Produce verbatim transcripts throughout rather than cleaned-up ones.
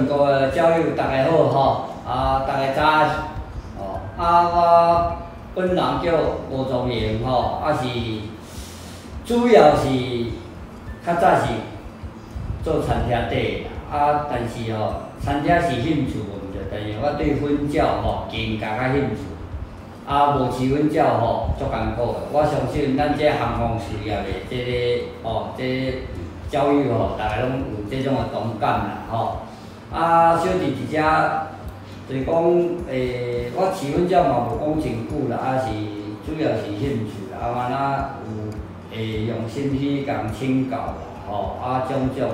国的交友大家好吼，啊，大家早，哦，啊，我本人叫吴宗贤吼，啊是主要是较早是做餐厅底啦，啊，但是吼、哦，餐厅是兴趣无毋着，但是我对婚教吼更加较兴趣。 啊，无饲阮鸟吼，足艰苦的。我相信咱这航空事业的这个哦，这教育吼，大家拢有这种的同感啦吼。啊，小弟一只就是讲，诶、欸，我饲阮鸟嘛无讲真久啦，啊是主要是兴趣啦，啊完啊有会用心去共请教啦，吼，啊种种。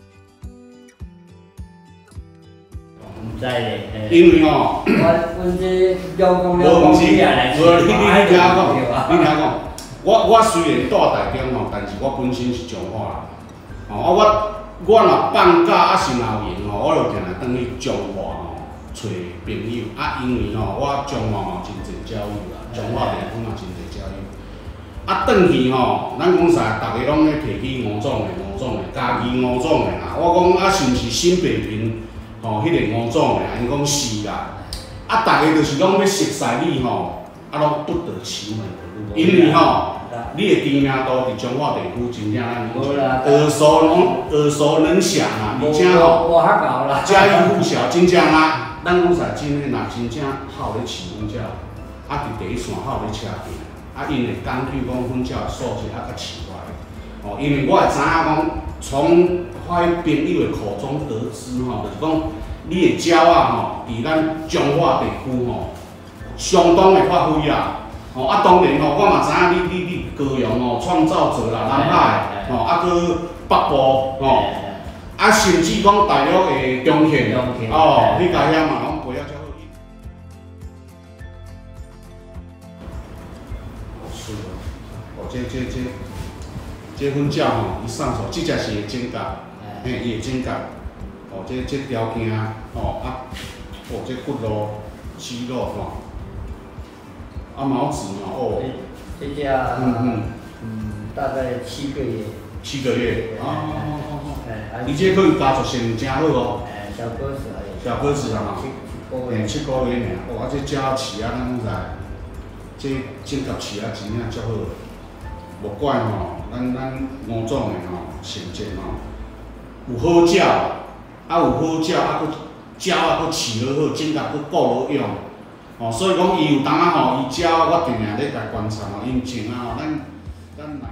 毋知咧， 因为吼， 我阮这了讲了讲无毋是， 起来， 无你你你听我讲， 啊。 你听我讲，我我虽然住台中吼，但是我本身是彰化人，吼啊我我若放假啊是若有闲吼，我就定定转去彰化吼找朋友，啊因为吼我彰化嘛真侪交友啦，彰化地区嘛真侪交友，啊转去吼，咱讲啥，逐个拢咧提起吴总的吴总的，家己吴总的啦，我讲啊是毋是新北平？ 吼，迄、那个吴总的，因讲是啦，啊，大家就是讲要熟悉你吼，啊，拢不得其门而入，因为吼，你的知名度伫彰化地区真正咱耳熟能耳熟能详啊，而且吼， 无遐高啦， 家喻户晓，真正啊，咱讲啥，真诶，若真正好咧饲粉鸟，啊，伫第一线好咧车行，啊，因会根据讲粉鸟的素质啊，甲饲出来，哦，因为我会知影讲。 从我朋友的口中得知吼，就是讲你的鸟啊吼，伫咱彰化地区吼，相当的发挥啦。吼啊，当然吼，我嘛知影你你你高雄吼创造者啦，南海吼，啊搁北部吼，啊甚至讲大陆的中县哦，你家遐嘛拢培养较好。是哦，这这这。 这份鸟吼，伊送出，即只是会整甲，嘿，伊会整甲，哦，这这条件，哦啊，哦，这骨肉、肌肉吼，啊毛质嘛，哦， 这只嗯嗯嗯，大概七个月。 七个月，哦哦哦哦， 哎， 伊这可以加速性真好哦。 哎，小鸽子而已。 小鸽子啊嘛，嘿，七个月尔，哦，啊这鸟饲啊，咱讲啥？这整甲饲啊，真正足好。 无怪吼，咱咱吴总的吼成绩吼有好鸟，啊有好鸟，啊佫鸟啊佫饲落好，整甲佫顾落用，吼，所以讲伊有当啊吼，伊鸟我定定咧来观察吼，因情啊吼，咱咱内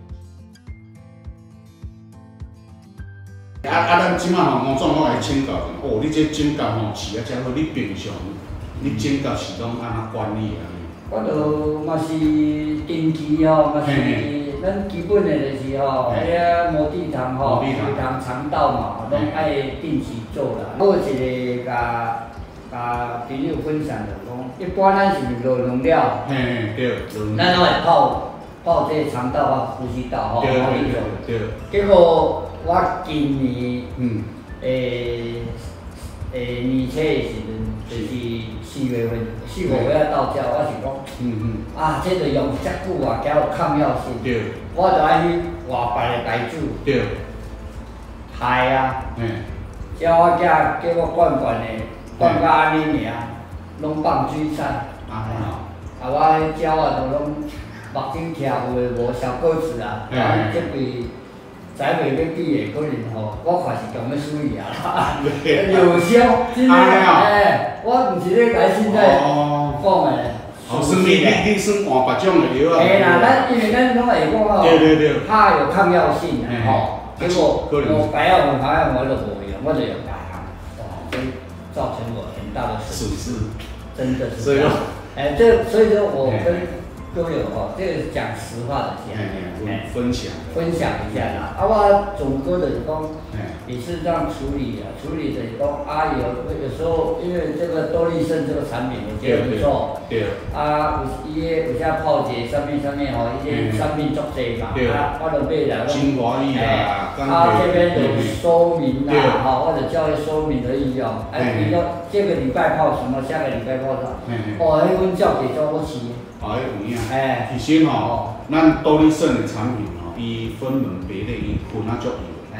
底。啊啊，咱即摆吼吴总我来请教一下，哦，你这整甲吼饲啊真好，你平常你整甲是拢安怎管理啊？ 我著嘛是定期吼，嘛是咱基本的就是吼，迄个摩地堂吼，摩地堂肠道嘛，拢爱定期做啦。我有一个甲甲朋友分享着讲，一般咱是落农了， 嘿对， 咱拢会泡泡这个肠道啊、呼吸道吼， 对对对。 结果我今年嗯， 诶诶年初的时阵，就是四月份，四五月到遮，我是讲，嗯嗯，啊，这个用遮久啊，加有抗药性，对，我就爱去外别的台主，对，海啊，嗯，叫我囝叫我灌灌的，灌到安尼尔，拢放水产，啊，啊，我迄鸟啊，都拢目睛徛有诶无小鸽子啊，啊，这边。 在袂要比的，可能吼，我看是强要输伊啊啦，有效，真诶，哎，我毋是咧甲现在讲诶。 哦，算你你你算换别种的药啊？ 嘿啦，咱因为咱拢会讲吼， 对对对， 它有抗药性的吼，结果我白药丸、白药丸我都无用，我就用大行，哇，所以造成我很大的损失，真的是。所以说，哎，这所以说我跟。 都有哦，这个是讲实话的讲， 哎，分享分享一下啦。啊，我总哥的讲，也是这样处理啊，处理的讲啊，有有时候因为这个多利胜这个产品我觉得不错，对，啊，有伊个有些泡节上面上面吼，一些产品足济嘛，啊，我就买来精华液啦， 啊这边有说明啦，哈，或者教育说明的意用，哎，比如说这个礼拜泡什么，下个礼拜泡啥，哦，迄阮照给做好吃。 啊，有影。哎，其实吼，咱多利胜的产品吼，伊分门别类，伊分啊足有。哎，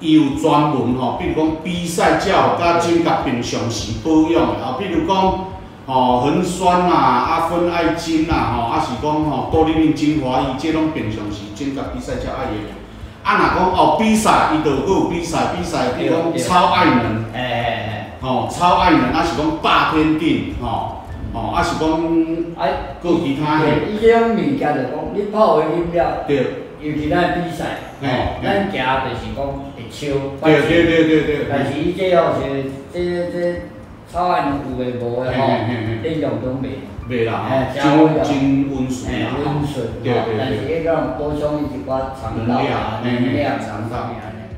伊有专门吼，比如讲比赛才有甲整甲平常时保养的，啊，比如讲吼恒酸啦、啊芬爱精啦，吼，啊是讲吼多利敏精华液，这拢平常时整甲比赛才爱用。啊，若讲哦比赛，伊就佫有比赛，比赛比如讲超爱能， 哎哎哎， 吼超爱能，啊是讲霸天定，吼，吼啊是讲， 啊， 佫有其他的。 伊这种物件就讲，你泡的饮料， 对。 尤其咱比赛， 嘿， 咱行就是讲会超， 对对对对对。 但是伊这哦是这这草案有诶无诶吼，内容都袂。 袂啦，真真温顺啦， 温顺， 对对对。 但是迄个补充伊一寡肠道啊、能量、肠道安尼。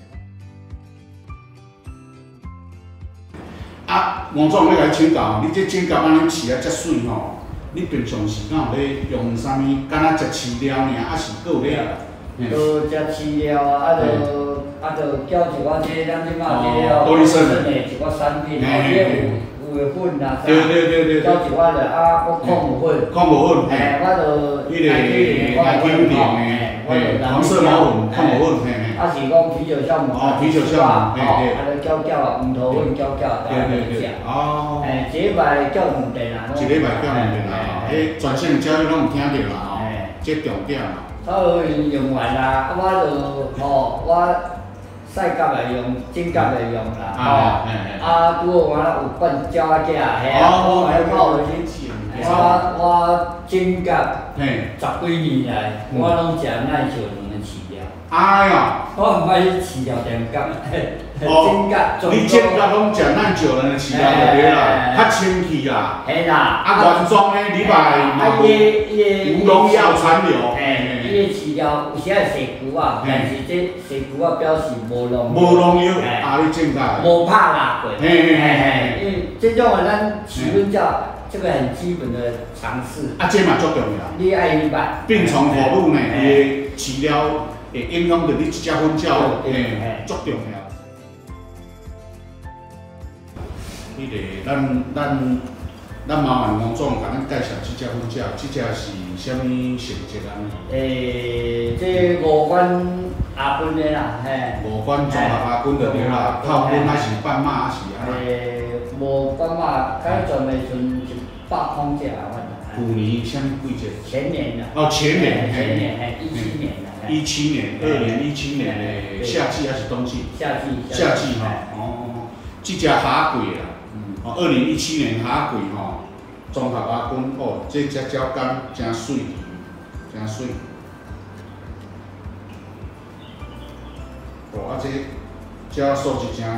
啊，王总要来请教，你这指甲安尼饲啊遮水吼，你平常时敢有咧用啥物？敢若食饲料尔，还是佫有咧？ 都食饲料啊，啊就啊就叫一寡这咱即马这了， 多利生的一寡产品，哦，这有有粉啊， 对对对对。 叫一寡的啊，我矿物粉， 矿物粉， 嘿，我就迄个奶精店的，嘿，黄色毛粉，矿物粉，嘿嘿。 啊是讲啤酒酵母， 哦，啤酒酵母，嘿对。 啊，就搅搅，芋头粉搅搅， 对对对。哦。 嘿，一礼拜搅两遍啦。 一礼拜搅两遍啦，迄全省交易拢有听到啦吼，这重点啦。 差不多用完啦，啊我就吼我晒甲来用，整甲来用啦，吼，啊拄好我有灌鸟仔囝，嘿啊，我买泡落去，我我整甲十几年来，我拢食耐久两个饲料。哎呀， 我毋爱去饲料店甲，整甲。 你整甲拢食耐久两个饲料就对啦，较清气啦。 嘿啦。 啊原装的你买嘛无农药残留。 伊个饲料有时啊洗牛啊，但是这洗牛啊表示无农无农药，啊你正确。 无拍蜡过。 嘿嘿嘿。 因为这种的咱起温教，这个很基本的常识。 啊，这嘛足重要。 你爱明白。 病从火入呢，伊个饲料会影响到你一只粉鸟，嘿，足重要。迄个咱咱。咱麻烦王总，甲咱介绍即只粉鸟，即只是啥物性质啊？ 诶，这五官阿粉的啦，嘿。五官综合阿粉就对啦，套粉还是半马还是安怎？ 诶，无半马，刚准备存一百空只啊， 去年啥物季节？ 前年啦。 哦，前年， 前年，嘿，一七年啦。 一七年，二零一七年的夏季还是冬季？ 夏季。 夏季吼，哦，即只虾贵啦。哦，二零一七年虾贵吼，综合阿粉哦，这只鸟干真水，真水。哦，啊这这素质真好，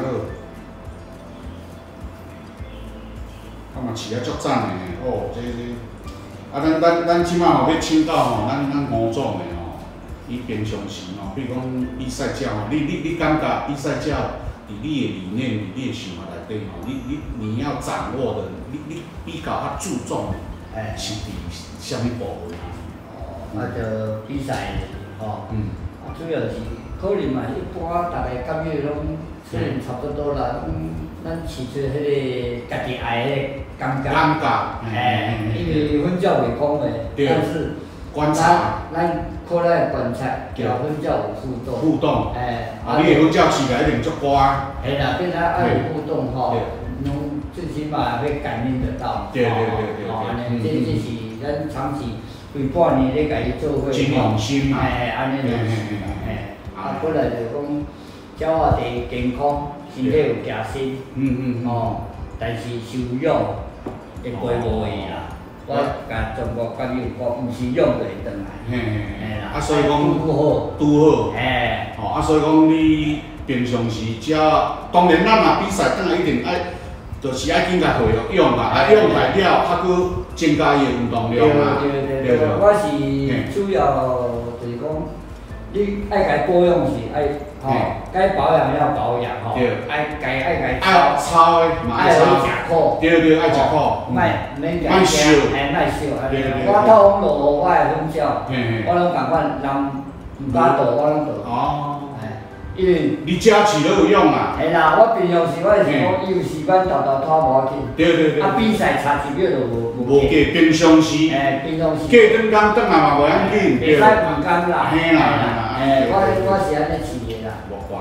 啊嘛饲啊足赞的哦，这这，啊咱咱咱即摆吼要请教吼，咱咱吴总的吼，伊平常时吼，比如讲比赛鸟吼，你你你感觉比赛鸟？伫你的理念、伫你的想法内底吼，你你你要掌握的，你你比较较注重的，是伫啥物部位？ 哦，啊，就比赛吼，嗯，啊，主要是可能嘛，一般大家感觉拢可能差不多啦，嗯，咱饲出迄个家己爱的感觉， 感觉， 哎，因为阮鸟袂讲的，但是观察， 咱可能会观察，甲阮鸟有互动， 互动， 哎。 啊，你的粉鸟饲起来一定足乖。 嘿啦，变成爱有互动吼，侬最起码会感应得到。 对对对对。 哦，安尼，这这是咱长期规半年咧，家己做伙。 真用心嘛。 哎，安尼就是，嘿，啊，本来就讲鸟仔第健康，身体有加薪。嗯嗯。哦，但是收养会陪无伊啦。我甲中国朋友讲，毋是养就会转来。嘿嘿嘿。 啊，所以讲拄好。 拄好。 嘿。 哦，啊，所以讲你平常时只当然咱若比赛，当然一定爱，就是爱紧甲会用啦，啊用来了，啊佫增加伊的运动量啦。 对对对对，我是主要就是讲，你爱甲保养是爱，吼，该保养要保养吼，爱该爱该爱操的， 爱食苦， 对对，爱食苦， 卖免卖烧， 哎卖烧，我透风落雨我会粉鸟，我拢共款，人毋敢倒我拢倒。哦。因为你家饲都有用啊。 嘿啦，我平常时我是讲，伊有时间倒倒拖无要紧。 对对对。 啊，比赛差一秒就无无计，平常时。 哎，平常时。 过两工转来嘛无要紧。 袂使误工啦。 嘿啦。 哎，我我是安尼饲的啦。 无怪。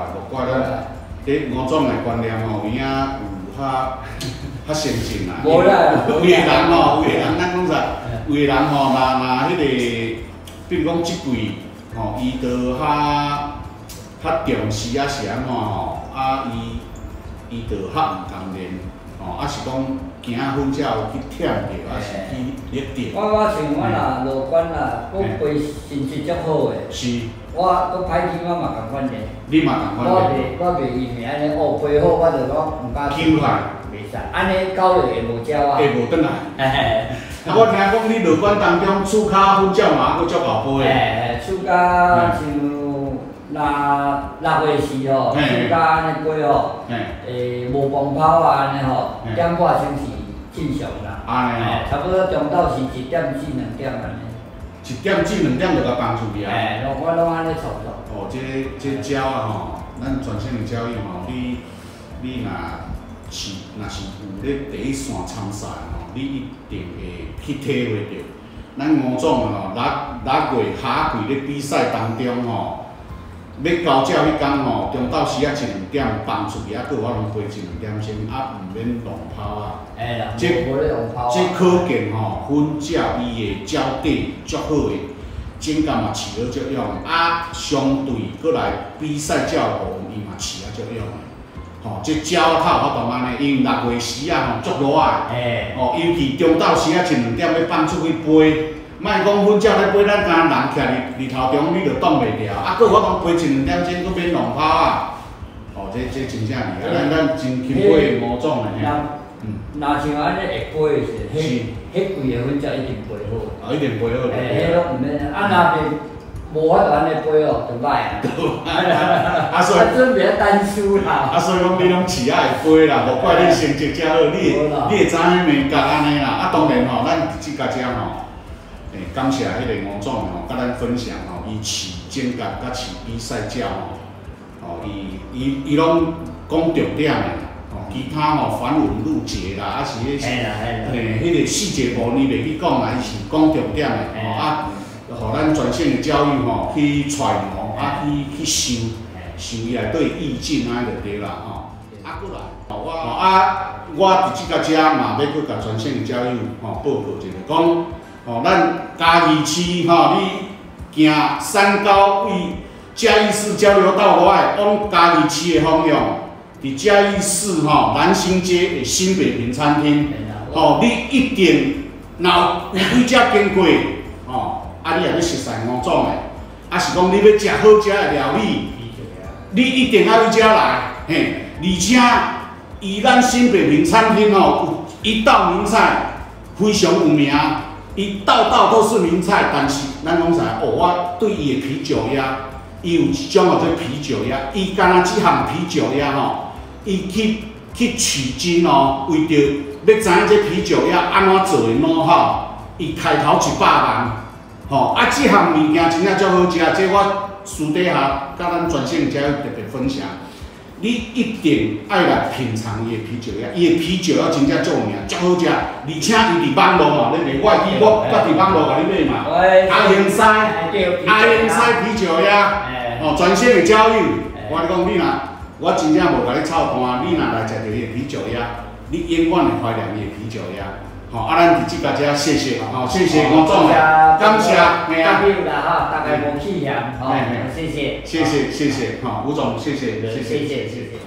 无怪咱伫五种的观念吼，有影有较较先进啦。 无啦， 有的人吼，有的人咱讲啥？有的人吼，若若迄个，比如讲即季吼，伊就较较重视啊是安怎吼？啊，伊伊就较毋甘练吼，啊是讲行婚才有去忝着，啊是去练着。 我我像我若落管啦，我背成绩足好诶。 是。 我我歹机我嘛共款练。 你嘛共款练。我袂我袂因为安尼哦背好，我就我毋敢。 求害。 袂使，安尼搞落会无招啊。 会无转来。啊，我听讲你落管当中厝骹婚照嘛，佫足够背。 诶，厝骹像若六月时吼，厝骹安尼背吼，诶无崩泡啊安尼吼，点半钟是正常啦。安尼吼，差不多中昼是一点至两点安尼。 一点至两点就甲放出去啊。 诶，我拢安尼操作。 哦，这这鸟啊吼，咱全省的鸟友吼，你你若是若是有咧第一线参赛吼，你一定会去体会到，咱吴总吼，六六月下季咧比赛当中吼，要交照迄天吼，中昼时啊一两点放出去，啊，佫有法通飞一两点钟，啊，毋免浪跑啊。 哎啦， 这无咧浪跑啊。 这可见吼，婚照伊的焦点足好诶，整甲嘛饲了足勇，啊，相对佫来比赛照部伊嘛饲啊足勇诶。吼，这鸟啊，较有法度安尼，因为六月时啊吼足热诶，哦，尤其中昼时啊一两点要放出去飞，莫讲婚照咧飞，咱干人徛伫日头中，你着挡袂牢，啊，佫有法通飞一两点钟，佫免浪跑啊。哦，这这真正厉害，咱咱真钦佩吴总诶。 嗯，若像安尼会背的时，迄迄贵的婚照一定背好。 哦，一定背好。 诶，迄拢毋免，啊，若袂无法度安尼背哦，就歹啊。 啊，所以啊，准备单输啦。 啊，所以讲你拢饲啊会背啦，无怪你成绩遮好，你会你会知影美角安尼啦。啊，当然吼，咱即家遮吼，诶，感谢迄个吴总吼，甲咱分享吼，伊饲剪角甲饲比赛照吼，吼，伊伊伊拢讲重点诶。其他吼繁文缛节啦，啊是迄是，嘿，迄个细节部你袂去讲啦，伊是讲重点诶，吼啊，互咱全省诶教育吼去揣摩，啊去去想，想伊内底意境安尼就对啦，吼。啊，过来，吼我啊，我伫即个遮嘛要搁甲全省诶教育吼报告一下，讲吼咱嘉义市吼，你行三高为嘉义市交流道外往嘉义市诶方向。伫嘉义市吼南兴街的新北平餐厅，吼，你一定若有几只经过，吼，啊，你也要熟悉吴总的，啊是讲你要食好食的料理，你一定要去遮来，嘿，而且以咱新北平餐厅吼，有一道名菜非常有名，伊道道都是名菜，但是咱讲啥？哦，我对伊的啤酒鸭，伊有一种叫做啤酒鸭，伊干那即项啤酒鸭吼。伊去去取经哦，为着要知影这啤酒要安怎做的孬好，伊开头一百万，吼啊！这项物件真正足好食，这我私底下甲咱全省遮特别分享。你一定爱来品尝伊的啤酒鸭，伊的啤酒要真正足有名，足好食，而且伊伫网络嘛，你袂我记我我伫网络甲你买嘛，阿英西阿英西啤酒鸭，哦，全省的教育，我讲你若。我真正无甲你操盘，你若来食到伊的啤酒鸭，你永远会怀念伊的啤酒鸭。吼，啊，咱伫即个遮谢谢，吼，谢谢吴总，感谢，嘿啊， 啦哈，大家无气嫌，吼，谢谢， 谢谢，谢谢，吼，吴总，谢谢，谢谢， 谢谢，谢谢。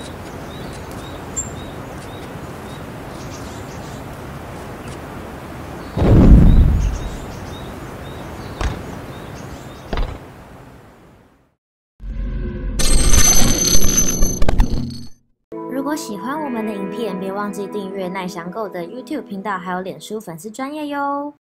如果喜欢我们的影片，别忘记订阅奈翔购的 YouTube 频道，还有脸书粉丝专页哟。